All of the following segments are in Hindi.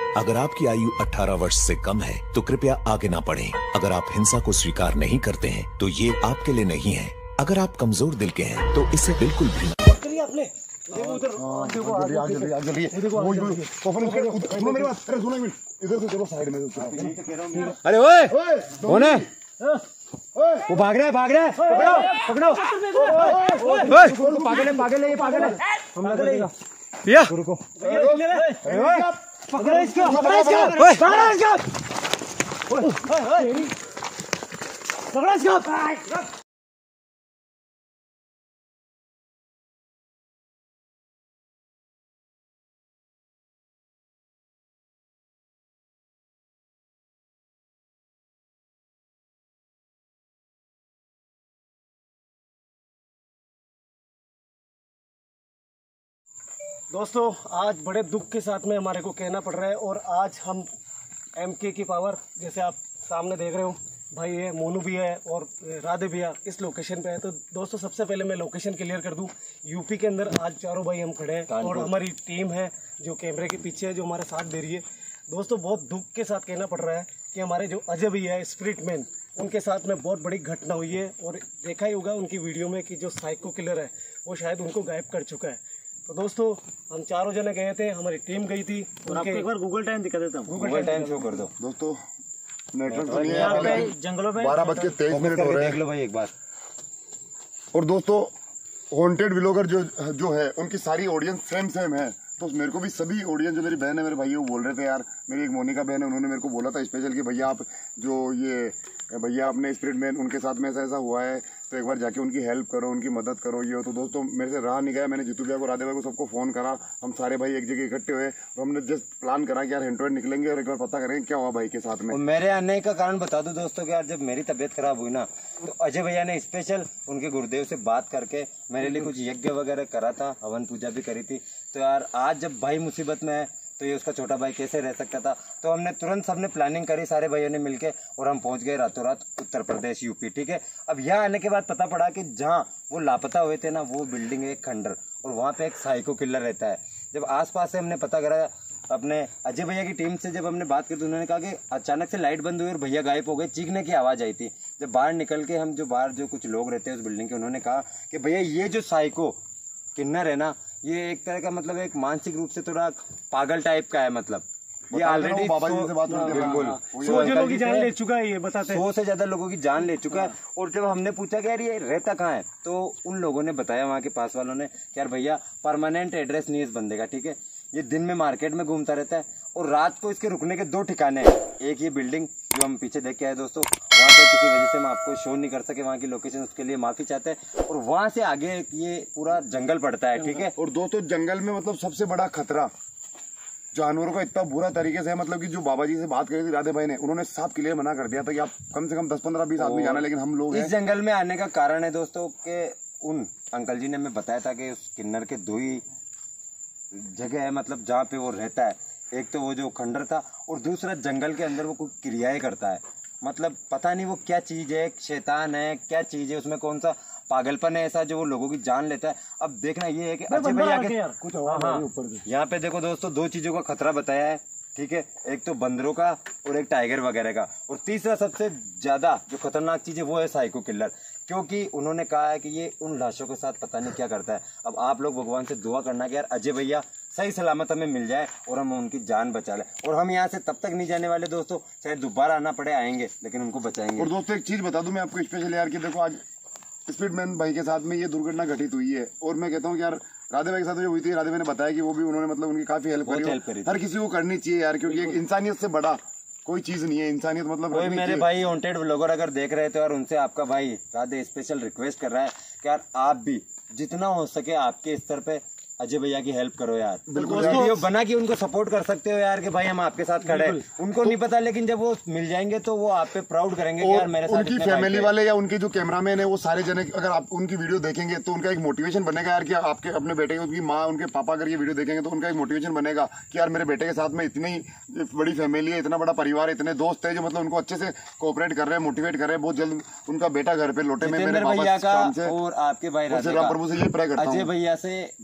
अगर आपकी आयु 18 वर्ष से कम है तो कृपया आगे ना बढ़ें। अगर आप हिंसा को स्वीकार नहीं करते हैं तो ये आपके लिए नहीं है। अगर आप कमजोर दिल के हैं तो इसे बिल्कुल भी ना। अरे ओए कौन है? वो भाग रहा है पकड़ो पागल है ये पागल है। हमला करेगा भैया रुको। पकड़ो इसको दोस्तों, आज बड़े दुख के साथ में हमारे को कहना पड़ रहा है और आज हम एमके की पावर, जैसे आप सामने देख रहे हो, भाई है, मोनू भी है और राधे भैया इस लोकेशन पे है। तो दोस्तों, सबसे पहले मैं लोकेशन क्लियर कर दूं। यूपी के अंदर आज चारों भाई हम खड़े हैं और हमारी टीम है जो कैमरे के पीछे है, जो हमारा साथ दे रही है। दोस्तों, बहुत दुख के साथ कहना पड़ रहा है कि हमारे जो अजय भैया है स्पिरिट मैन, उनके साथ में बहुत बड़ी घटना हुई है। और देखा ही होगा उनकी वीडियो में कि जो साइको किलर है वो शायद उनको गायब कर चुका है। तो दोस्तों, हम चारों जने गए थे, हमारी टीम गई थी। और आपको एक बार गूगल टाइम दिखा देता हूँ। गूगल टाइम शो कर दो दोस्तों। नेटवर्क तो नहीं है, जंगलों में 12:23 हो रहे हैं। देख लो भाई एक बार। और दोस्तों, हॉन्टेड व्लॉगर जो है उनकी सारी ऑडियंस सेम है। तो मेरे को भी सभी ऑडियंस, जो मेरी बहन है, मेरे भाई वो बोल रहे थे यार, मेरी एक मोनिका बहन है, उन्होंने मेरे को बोला था स्पेशल कि भैया आप जो ये भैया अपने स्पिरिट मैन, उनके साथ में ऐसा हुआ है तो एक बार जाके उनकी हेल्प करो, उनकी मदद करो। ये हो तो दोस्तों, मेरे से रहा नहीं गया। मैंने जीतू भैया को, राधे भाई को, सबको फ़ोन करा। हम सारे भाई एक जगह इकट्ठे हुए और हमने जस्ट प्लान करा कि यार हैंड टू हैंड निकलेंगे और एक बार पता करेंगे क्या हुआ भाई के साथ में। मेरे आने का कारण बता दो दोस्तों कि यार जब मेरी तबीयत खराब हुई ना, तो अजय भैया ने स्पेशल उनके गुरुदेव से बात करके मेरे लिए कुछ यज्ञ वगैरह करा था, हवन पूजा भी करी थी। तो यार आज जब भाई मुसीबत में है तो ये उसका छोटा भाई कैसे रह सकता था। तो हमने तुरंत सबने प्लानिंग करी, सारे भाइयों ने मिलके, और हम पहुंच गए रातों रात उत्तर प्रदेश यूपी। ठीक है, अब यहाँ आने के बाद पता पड़ा कि जहाँ वो लापता हुए थे ना, वो बिल्डिंग है एक खंडर, और वहाँ पे एक साइको किलर रहता है। जब आसपास से हमने पता करा, अपने अजय भैया की टीम से जब हमने बात की तो उन्होंने कहा कि अचानक से लाइट बंद हुई और भैया गायब हो गए, चीखने की आवाज़ आई थी। जब बाहर निकल के हम, जो बाहर जो कुछ लोग रहते हैं उस बिल्डिंग के, उन्होंने कहा कि भैया ये जो साइको किन्नर है ना, ये एक तरह का मतलब एक मानसिक रूप से थोड़ा पागल टाइप का है। मतलब ये ऑलरेडी बाबा जी से बात बिल्कुल 100 लोगों की जान ले चुका है, ये बताते हैं। 100 से ज्यादा लोगों की जान ले चुका है। और जब हमने पूछा कि यार ये रहता कहाँ है, तो उन लोगों ने बताया, वहाँ के पास वालों ने, कि यार भैया परमानेंट एड्रेस नहीं है इस बंदे का। ठीक है, ये दिन में मार्केट में घूमता रहता है और रात को इसके रुकने के 2 ठिकाने हैं। एक ये बिल्डिंग जो हम पीछे देख के आए दोस्तों, वहाँ पे किसी वजह से हम आपको शो नहीं कर सके वहाँ की लोकेशन, उसके लिए माफी चाहते हैं। और वहाँ से आगे ये पूरा जंगल पड़ता है। ठीक है, और दोस्तों, जंगल में मतलब सबसे बड़ा खतरा जानवरों का इतना बुरा तरीके से है, मतलब कि जो बाबा जी से बात करी थी राधे भाई ने, उन्होंने साफ क्लियर मना कर दिया था कि आप कम से कम 10, 15, 20 आदमी जाना। लेकिन हम लोग इस जंगल में आने का कारण है दोस्तों के उन अंकल जी ने हमें बताया था कि उस किन्नर के 2 ही जगह है, मतलब जहाँ पे वो रहता है। एक तो वो जो खंडर था, और दूसरा जंगल के अंदर वो कुछ क्रियाएं करता है। मतलब पता नहीं वो क्या चीज है, शैतान है, क्या चीज है, उसमें कौन सा पागलपन है ऐसा जो वो लोगों की जान लेता है। अब देखना ये है कि अजय भैया के कुछ यहाँ पे देखो दोस्तों, 2 चीजों का खतरा बताया है। ठीक है, एक तो बंदरों का और एक टाइगर वगैरह का, और तीसरा सबसे ज्यादा जो खतरनाक चीज है वो है साइको किलर, क्योंकि उन्होंने कहा है कि ये उन लाशों के साथ पता नहीं क्या करता है। अब आप लोग भगवान से दुआ करना कि यार अजय भैया सही सलामत हमें मिल जाए और हम उनकी जान बचा लें। और हम यहाँ से तब तक नहीं जाने वाले दोस्तों, चाहे दोबारा आना पड़े, आएंगे, लेकिन उनको बचाएंगे। और दोस्तों, एक चीज बता दूं मैं आपको स्पेशल यार, कि देखो आज स्पिरिट मैन भाई के साथ में ये दुर्घटना घटित हुई है। और मैं कहता हूँ कि यार राधे भाई के साथ जो हुई थी, राधे भाई ने बताया कि वो भी उन्होंने मतलब उनकी काफी हेल्प करी। हर किसी को करनी चाहिए यार, क्योंकि एक इंसानियत से बड़ा कोई चीज नहीं है। इंसानियत मतलब कोई मेरे भाई हॉन्टेड व्लॉगर अगर देख रहे थे और उनसे आपका भाई राधे स्पेशल रिक्वेस्ट कर रहा है कि यार आप भी जितना हो सके आपके स्तर पे अजय भैया की हेल्प करो यार। बिल्कुल वीडियो बना के उनको सपोर्ट कर सकते हो यार, कि भाई हम आपके साथ खड़े हैं। उनको नहीं पता, लेकिन जब वो मिल जाएंगे तो वो आप पे प्राउड करेंगे कि यार मेरे साथ उनकी फैमिली वाले या उनके जो कैमरामैन है वो सारे जने, अगर आप उनकी वीडियो देखेंगे तो उनका एक मोटिवेशन बनेगा यार, कि आपके अपने बेटे, उनकी माँ, उनके पापा अगर ये वीडियो देखेंगे तो उनका एक मोटिवेशन बनेगा कि यार मेरे बेटे के साथ में इतनी बड़ी फैमिली है, इतना बड़ा परिवार, इतने दोस्त है जो मतलब उनको अच्छे से कोऑपरेट कर रहे हैं, मोटिवेट कर रहे हैं। बहुत जल्द उनका बेटा घर पे लौटे। मैं मेरे भैया का और आपके भाई प्रभु से ये प्रे करता हूं, अजय भैया से घरेलू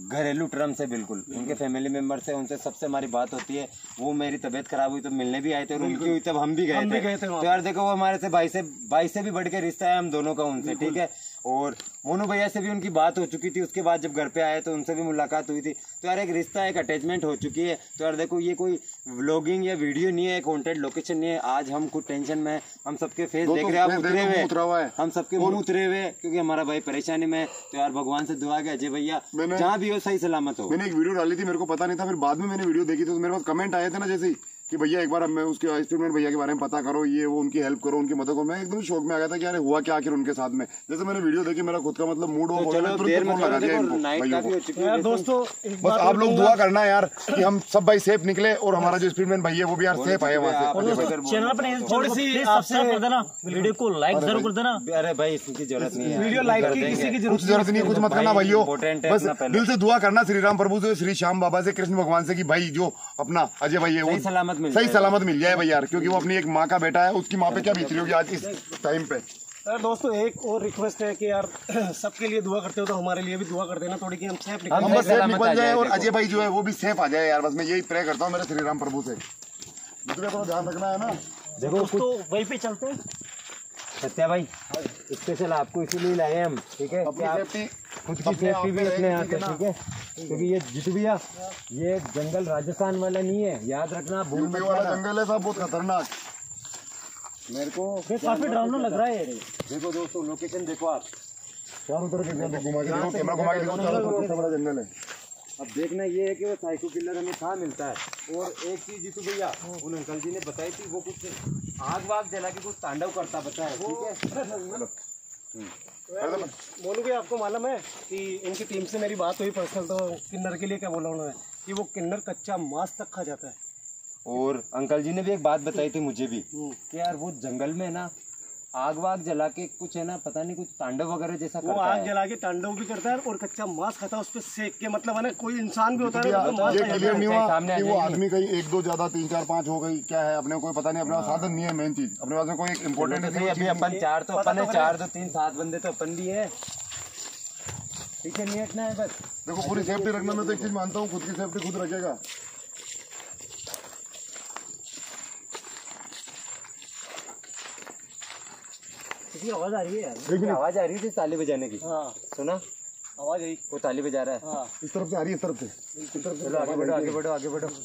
टू टर्म से बिल्कुल। उनके फैमिली मेंबर से, उनसे सबसे हमारी बात होती है। वो मेरी तबीयत खराब हुई तो मिलने भी आए थे, और उनकी हुई तब हम भी गए थे। तो यार देखो, वो हमारे से भाई से भी बढ़ के रिश्ता है हम दोनों का उनसे, ठीक है। और मोनू भैया से भी उनकी बात हो चुकी थी, उसके बाद जब घर पे आए तो उनसे भी मुलाकात हुई थी। तो यार एक रिश्ता, एक अटैचमेंट हो चुकी है। तो यार देखो, ये कोई व्लॉगिंग या वीडियो नहीं है, कॉन्टेंट लोकेशन नहीं है। आज हम कुछ टेंशन में, हम सबके फेस देख रहे हैं, आप उतरे हुए, हम सबके मुंह उतरे हुए, क्योंकि हमारा भाई परेशानी में। तो यार भगवान से दुआ है अजय भैया जहाँ भी हो सही सलामत हो। मैंने एक वीडियो डाली थी, मेरे को पता नहीं था, फिर बाद में मैंने वीडियो देखी तो मेरे पास कमेंट आए थे ना, जैसे कि भैया एक बार अब मैं उसके एक्सपेरिमेंट भैया के बारे में पता करो, ये वो, उनकी हेल्प करो, उनकी मदद करो। मैं एकदम शौक में आ गया था कि यार हुआ क्या आखिर उनके साथ में। जैसे मैंने वीडियो देखी, मेरा खुद का मतलब मूड हो गया, दोस्तों बस आप लोग दुआ करना यार कि हम सब भाई सेफ निकले, और हमारा जो एक्सपेरिमेंट भाई है वो भी यार सेफ आए वहाँ से। चैनल पर थोड़ी सी सब्सक्राइब कर देना, वीडियो को लाइक जरूर कर देना। अरे भाई इसकी जरूरत नहीं है, वीडियो लाइक की किसी की कुछ जरूरत नहीं है, कुछ मत करना भाइयों, बस दिल से दुआ करना श्री राम प्रभु से, श्री श्याम बाबा से, कृष्ण भगवान से कि भाई जो अपना अजय भाई है वो सही सलामत मिल जाए भाई यार, क्योंकि वो अपनी एक माँ का बेटा है, उसकी माँ पे क्या बीत रही होगी आज इस टाइम पे। यार दोस्तों एक और रिक्वेस्ट है कि यार सबके लिए दुआ करते हो तो हमारे लिए भी दुआ कर देना थोड़ी, कि हम सेफ निकल हम बस सेफ निकल जाए और अजय भाई जो है वो भी सेफ आ जाए यार, बस मैं यही प्रे करता हूँ मेरे श्री राम प्रभु से। थोड़ा ध्यान रखना है ना। देखो तो वहीं पे चलते हैं। सत्या भाई स्पेशल आपको इसीलिए लाए हम, ठीक है, अपनी सेफ्टी, खुद की सेफ्टी भी अपने हाथ है, ठीक है। क्योंकि ये जीतू भैया, ये जंगल राजस्थान वाला नहीं है, याद रखना। यूपी वाला जंगल है साहब, बहुत खतरनाक। मेरे को काफी डरावना लग रहा है। देखो दोस्तों, लोकेशन देखो आप, चारों तरफ घुमा के देखो, कैमरा घुमा के देखो, चारों तरफ कितना बड़ा जंगल है। अब देखना ये है कि वो साइको किलर हमें कहाँ मिलता है। और एक चीज जीतू भैया, उन अंकल जी ने बताई थी, वो कुछ आग वाग जला के कुछ तांडव करता बताया, ठीक है। मोनू भी आपको मालूम है कि इनकी टीम से मेरी बात हुई पर्सनल, तो किन्नर के लिए क्या बोला उन्होंने कि वो किन्नर कच्चा मांस तक खा जाता है। और अंकल जी ने भी एक बात बताई थी मुझे भी कि यार वो जंगल में ना आग वाग जला के कुछ है ना, पता नहीं कुछ तांडव वगैरह जैसा वो आग जला के तांडव भी करता है और कच्चा मांस खाता है, उस पर सेक के, मतलब है ना, कोई इंसान भी होता है ये क्लियर नहीं हुआ कि वो आदमी कहीं 1 2 ज्यादा 3 4 5 हो गई, क्या है अपने को कोई पता नहीं, अपने साधन नहीं है मेन चीज, अपने पास में कोई इम्पोर्टेंट नहीं है। अभी अपन 4 तो अपन है, 4 2 3 7 बंदे तो अपन भी है, ठीक है, नहीं हटना है बस। देखो पूरी सेफ्टी रखना, मैं तो एक चीज मानता हूँ, खुद की सेफ्टी खुद रखेगा। आवाज आ रही है यार, आवाज आ रही थी ताली बजाने की। हाँ सुना आवाज आई, वो ताली बजा रहा है। हाँ इस तरफ से आ रही है, इस तरफ से। चलो आगे बढ़ो आगे बढ़ो आगे बढ़ो।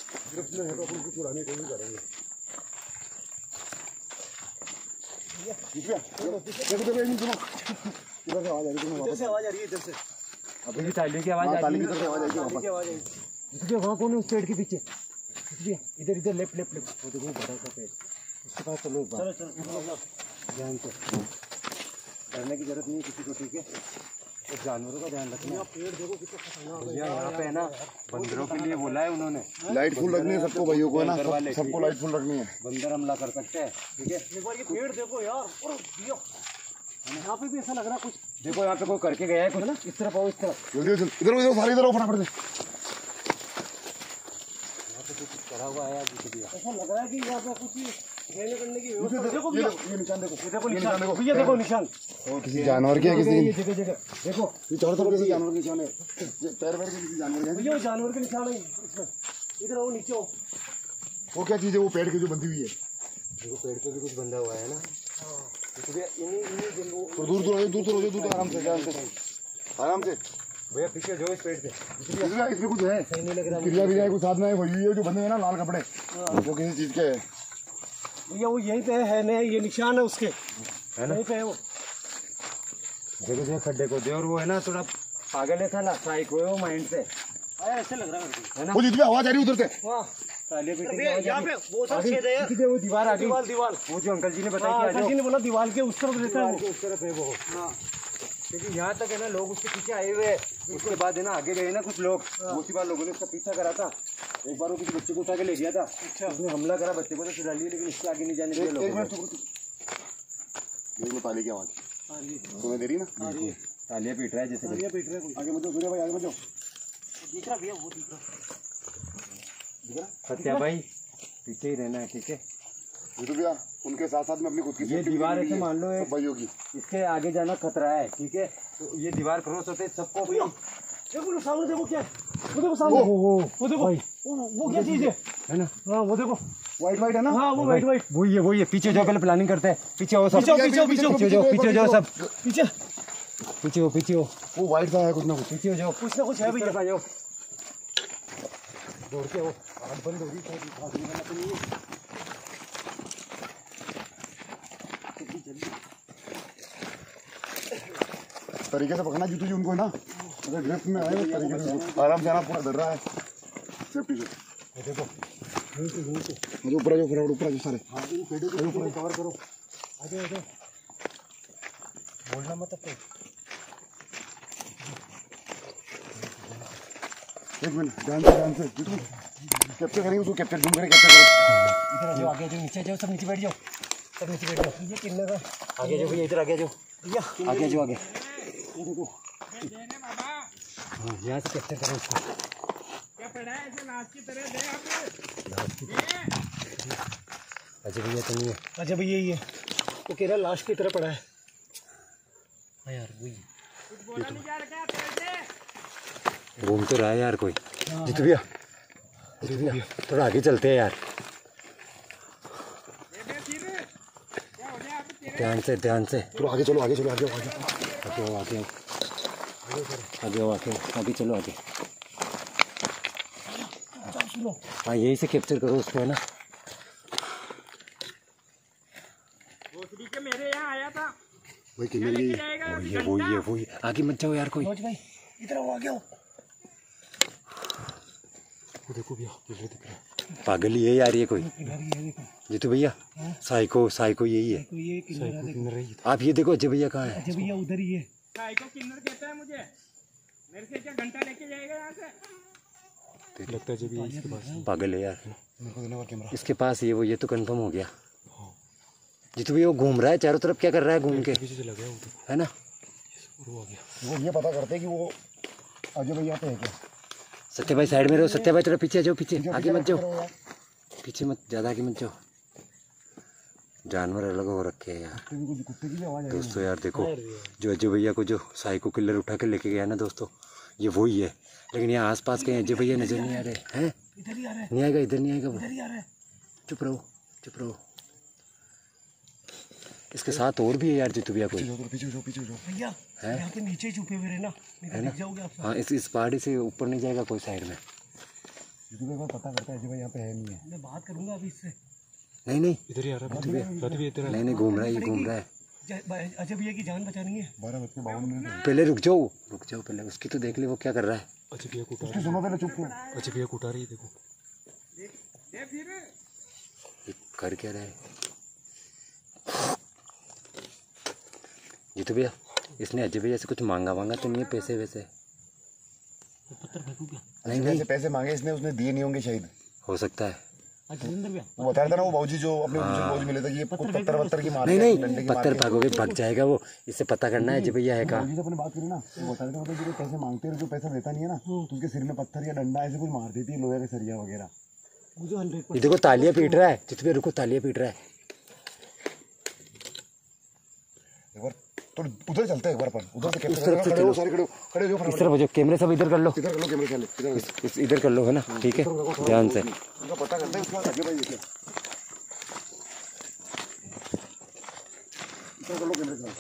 इधर से आवाज आ रही है, इधर से अभी भी तालियों की आवाज आ रही है। की आवाज आई। वहाँ कौन है उस पेड़ के पीछे? इधर इधर लेफ्ट लेफ्ट लेफ्ट, वो देखो बड़ा सा पेड़, उसके पास चलो। चलो चलो ध्यान से, डरने की जरूरत नहीं है किसी को, ठीक है। तो जानवरों का ध्यान रखना। पेड़ देखो कितना खतरनाक है। यहाँ पे है ना, बंदरों के लिए बोला है उन्होंने, लाइट फुल रखनी है सबको भाइयों को, है ना, सबको लाइट फुल रखनी है। बंदर हमला कर सकते हैं, ठीक है। एक बार ये पेड़ देखो यार, और दियो यहाँ पे भी ऐसा लग रहा है कुछ। देखो यहाँ पे कोई करके गया है कुछ ना, इस तरफ आओ, इस तरफ जल्दी इधर इधर सारी इधर फटाफट से। करा हुआ है ऐसा लग रहा है कि यहाँ पे कुछ रहने करने की व्यवस्था। देखो ये निशान देखो, देखो निशान, देखो ये देखो निशान, किसी जानवर की है, किसी जगह जगह देखो, ये चारों तरफ किसी जानवर के निशान है, पैर पैर के किसी जानवर के। भैया वो जानवर के निशान है इसमें। इधर आओ, नीचे आओ। वो क्या चीज है, वो पेड़ की जो बंधी हुई है, देखो पेड़ पे भी कुछ बंधा हुआ है ना। तो दूर दूर दूर आराम से आराम से भैया पीछे जो इस पेड़ से इसमें कुछ है, क्रिया भी कुछ साधना है, वही है जो बंधे हैं ना लाल कपड़े, वो किसी चीज के है भैया, वो यहीं पे है ना, ये निशान है उसके, है ना, यहीं पे है वो। देखो जो खड्डे को दे, और वो है ना थोड़ा पागल है, था ना साइको है वो माइंड से, ऐसे लग रहा है ना। वो जितनी आवाज आ रही है उधर से, वहाँ तालियों पे यहाँ पे वो सब छेद है यार, वो दीवार आ गई, दीवार वो जो अंकल जी ने बताया अंकल जी ने बोला दीवार के उस तरफ रहता है वो। उस तरफ है वो। क्योंकि यहाँ तक है ना, लोग उसके पीछे आए हुए हैं, उसके बाद है ना आगे गए ना कुछ लोग, उसी बार लोगों ने उसका पीछा करा था। एक बार वो किसी बच्चे को उठा के ले गया था, उसने हमला करा, बच्चे को तो छुड़ा लिया, लेकिन इससे आगे नहीं जाने दिया लोगों ने। देख लो ताली की आवाज सुनाई दे रही ना, तालियां पीट रहा है जैसे पीट रहा है कोई। आगे बढ़ो सूर्या भाई, आगे बढ़ो। दिख रहा भैया, वो दिख रहा। सत्या भाई पीछे ही रहना है, ठीक है। तो भैया उनके साथ साथ में अपनी खुद की ये दीवार ऐसे मान लो भाइयों की, इसके आगे जाना खतरा है, ठीक है। तो ये दीवार क्रॉस होते सबको अपनी देखो सामने, देखो क्या, वो देखो सामने, वो देखो वो क्या चीज है ना? हाँ वो देखो व्हाइट है ना? हाँ वो व्हाइट वही है। पीछे जाओ, पहले प्लानिंग करते हैं। पीछे हो सब, पीछे जाओ सब, पीछे पीछे हो। वो व्हाइट सा है कुछ ना कुछ। कुछ ना कुछ है भैया। जाओ दौड़ के हो, आग बंद हो रही है। तरीके से पकड़ना जीतू जी उनको ना, अगर ड्रिफ्ट में आए तरीके से आराम से आना, पूरा डर रहा है। सेफ्टी से देखो मुझे ऊपर जो ऊपर जो सारे ऊपर कवर करो। आ जाओ बोलना मत अपने। एक मिनट ध्यान से जीतू कैप्चर करेंगे उसको, कैप्चर जूम करें, कैप्चर करो। इधर जाओ, आगे जाओ, नीचे जाओ, सब नीचे बैठ जाओ, सब नीचे बैठ जाओ। ये किन्नर है, आगे जाओ भैया, इधर आगे जाओ भैया आगे जाओ आगे। ये देखो यहाँ से कैप्चर करो उसको। अच्छा भैया तो नहीं है। अच्छा भैया ये वो कह रहा है लाश की तरह पड़ा है। हाँ यार वही घूम तो रहा है यार कोई। जीतू भैया थोड़ा आगे चलते हैं यार, ध्यान से। तो आगे चलो, आगे आगे चलो आगे। हाँ यही से कैप्चर करो उसको, है ना? मेरे यहाँ आया था वही आगे मत जाओ यार कोई। भाई इधर आओ, आगे आओ। देखो भैया दिख रहा है, पागल ही है यार ये कोई। जीतू भैया साइको यही है। ये किन्नर है। आप ये देखो अजय भैया कहाँ है? अच्छा भैया उधर ही है। साइको किन्नर कहता है मुझे, मेरे से क्या घंटा लेके जाएगा यहाँ से? लगता है भैया इसके पास पागल है यार, इसके पास ये तो कंफर्म हो गया। जीतू भैया वो घूम रहा है चारों तरफ, क्या कर रहा है घूम के, है ना? वो ये पता करते हैं कि वो अजय भैया पे है क्या। सत्य भाई साइड में रहो, सत्य भाई थोड़ा पीछे आ जाओ, पीछे आगे मत जाओ, पीछे मत, ज़्यादा आगे मत जाओ। जानवर अलग हो रखे हैं यार दोस्तों। यार देखो जो अजय भैया को जो साइको किलर उठा के लेके गया ना दोस्तों, ये वही है। लेकिन यहाँ आसपास कहीं अजय भैया नजर नहीं आ रहे हैं। इधर ही आ रहा है, नहीं आएगा, इधर नहीं आएगा वो। इधर ही आ रहा है। चुप रहो। इसके साथ और भी है यार जीतू भैया कोई। पीछे भैया यहाँ पे नीचे ही छुपे हुए हैं ना, नहीं दिख जाओगे आप सब। हाँ इस पहाड़ी से ऊपर नहीं जाएगा कोई साइड में। पता करता है अजय भाई यहाँ पे है नहीं है। मैं बात करूंगा अभी इससे। नहीं इधर ही आ रहा है। नहीं घूम रहा है। अजय भैया की जान बचानी है। 12:52 पहले रुक जाओ पहले, उसकी तो देख ले वो क्या कर रहा है। अच्छा भैया को उठा सुनो पहले, चुप अच्छा भैया को उठा रही है, देखो कर क्या रहा है जीतू भैया। इसने अजय भैया से कुछ मांगा तो नहीं है, पैसे वैसे? नहीं पैसे मांगे इसने, उसने दिए नहीं होंगे शायद, हो सकता है। वो बता रहा था ना वो बाबूजी जो अपने बाबूजी मिले थे कि ये पत्थर की मार नहीं पत्थर भागोगे, भाग जाएगा वो। इससे पता करना है अजय भैया है कहाँ। बाबूजी से अपने बात करी ना, वो बता रहे थे मतलब जो पैसे मांगते हैं, जो पैसा देता नहीं है ना, तो उसके सिर में पत्थर या डंडा ऐसे कुछ मार देती है, लोहे का सरिया वगैरह। ये देखो तालियां पीट रहा है जीतू भैया, रुको तालियां पीट रहा है। एक बार तो उधर चलते हैं, एक बार पर उधर से इस तरफ से चलो, खड़े हो इस तरफ हो जाओ, कैमरे सब इधर कर लो, कैमरे साले इधर कर लो, है ना? ठीक है ध्यान से। उनका पता करते हैं, उसके बाद आगे भाई देखिए इधर कर लो कैमरे साले।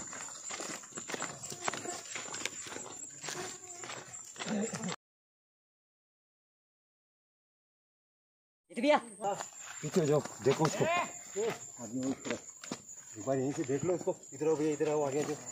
पीछे जाओ, देखो उसको आदमी उस तरफ, एक बार यहीं से देख लो उसको। इधर आओ भैया, इधर आओ, आगे जाओ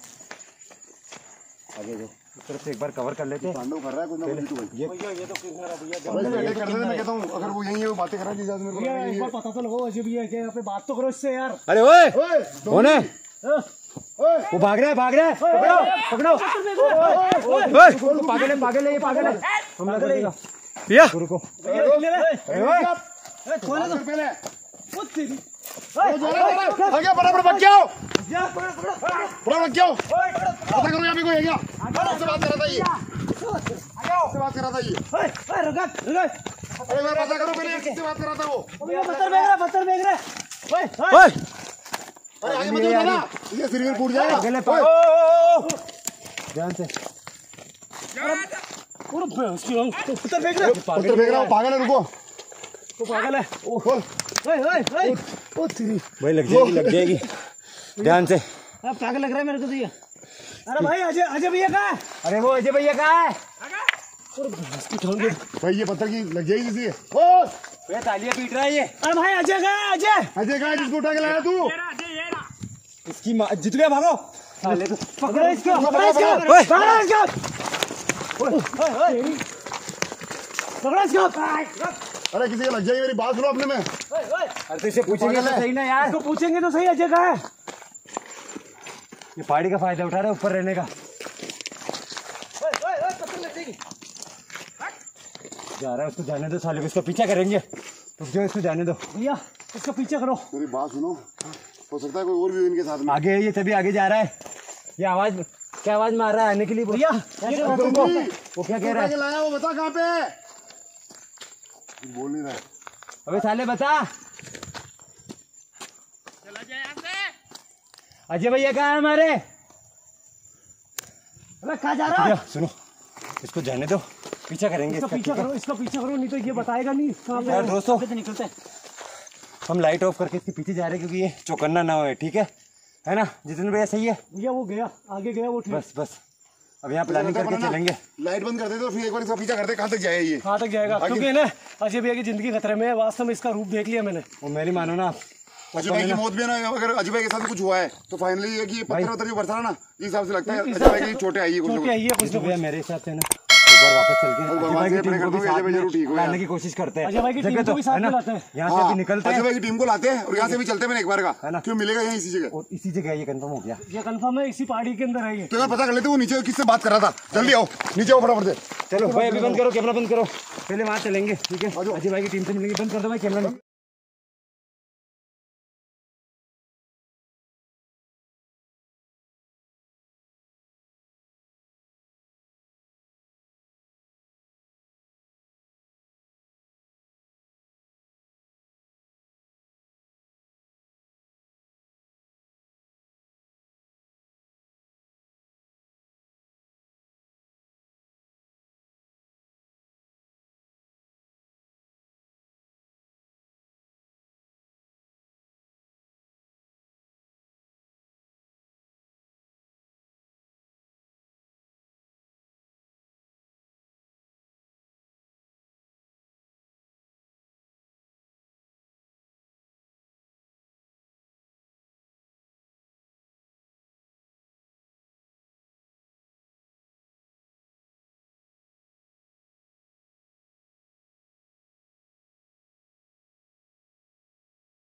उस तरफ से एक बार कवर कर लेते हैं। तांडव कर रहा है कुछ ना कुछ तो भाई। ये तो किन्नर है भैया। कर देते, मैं कहता हूँ अगर वो यहीं है वो बातें कर रहा है जिस मेरे को भैया एक बार पता तो लगाओ अजय भैया क्या, यहाँ पे बात तो करो इससे यार। अरे ओए कौन है? वो भाग रहा है, पकड़ो। ओए पागल है, ये पागल है। हमला कर देगा भैया, रुको। आगे बराबर भाग जाओ, फटाफट जाओ, पता करो यहाँ पे कोई है क्या। उससे बात कर रहा था ये, अरे मैं पता करो पहले किससे बात कर रहा था वो। पत्थर फेंक रहा अरे आगे मत जाओ ना, ये सिर में फूट जाएगा। ध्यान से पत्थर फेंक रहा है। पत्थर फेंक रहा हूँ, पागल है, रुको। तो पागल है। खोल। ओ तेरी भाई लग जाएगी ध्यान से। अब पागल लग रहा है मेरे को तो ये। अरे भाई अजय भैया कहाँ है? अरे वो अजय भैया कहाँ है? भाई ये पत्थर की लग जाएगी किसी ये तालियां पीट रहा है ये। अरे भाई अजय कहाँ है? अजय कहाँ है जिसको उठा के लाया तू? इसकी माँ जित गया, भागो। पकड़ो इसको, पकड़ो इसको, पकड़ो इसको। अरे किसी का लग जाएगी, मेरी बात सुनो अपने में। अरे तो इसे पूछेंगे तो सही ना यार। इसको पूछेंगे तो सही अजय कहाँ है? ये पहाड़ी का फायदा उठा रहा है ऊपर रहने का। जा रहा है, उसको जाने दो साले को, इसको पीछा करेंगे। तो जो इसको जाने दो भैया, इसका पीछा करो। मेरी बात सुनो, हो सकता है कोई और भी हो इनके साथ में। आगे है ये, तभी आगे जा रहा है। ये आवाज क्या आवाज मार रहा है आने के लिए? भैया वो क्या कह रहा है? लाया वो बता कहाँ पे है? बोल नहीं रहा है। अबे साले बता, चला जाए यहाँ से। अजय भैया कहाँ है हमारे? अरे कहाँ जा रहा है? सुनो, इसको जाने दो, पीछा करेंगे इसका पीछा करो, इसका पीछा करो, नहीं तो ये बताएगा नहीं कहाँ पे यार है। दोस्तों, निकलते हैं। हम लाइट ऑफ करके इसके पीछे जा रहे हैं क्योंकि ये चौकन्ना ना हो, ठीक है ना जितेंद्र भैया? सही है भैया वो गया, आगे गया वो। ठीक, बस अब यहाँ प्लानिंग करके चलेंगे। लाइट बंद कर दे तो फिर एक बार इसका पीछा करते, कहाँ तक जाए ये? कहाँ तक जाएगा? क्योंकि ना अजय भैया की जिंदगी खतरे में है। वास्तव में इसका रूप देख लिया मैंने। वो मेरी मानो ना, अजय भाई की मौत भी है ना, अगर अजय भाई के साथ कुछ हुआ है तो फाइनली ये कि ये पत्थर वत्थर जो बरसा रहा ना, इस हिसाब से लगता है अजय भाई की चोटें आई है कुछ ना छोटे आई है कुछ ना भैया कुछ। मेरे हिसाब से ना एक बार वापस चल के अजय भाई की टीम को भी साथ में जरूर ठीक हो लाने की कोशिश करते हैं। अजय भाई की टीम जगह को भी साथ है ना, में लाते हैं। यहाँ से भी निकलते अजय हैं भाई की टीम को लाते हैं और यहाँ से भी चलते हैं, मैंने एक बार है ना? का क्यों मिलेगा यहीं इसी जगह। और इसी जगह ये कंफर्म हो गया। ये कंफर्म है, इसी पहाड़ी के अंदर है ये। तो एक बार पता कर लेते वो नीचे किससे बात कर रहा था। जल्दी आओ, नीचे आओ फटाफट से। चलो भाई अभी बंद करो, कैमरा बंद करो, पहले वहाँ चलेंगे, ठीक है? अजय भाई की टीम से मिलेंगे। बंद कर दो भाई कैमरा।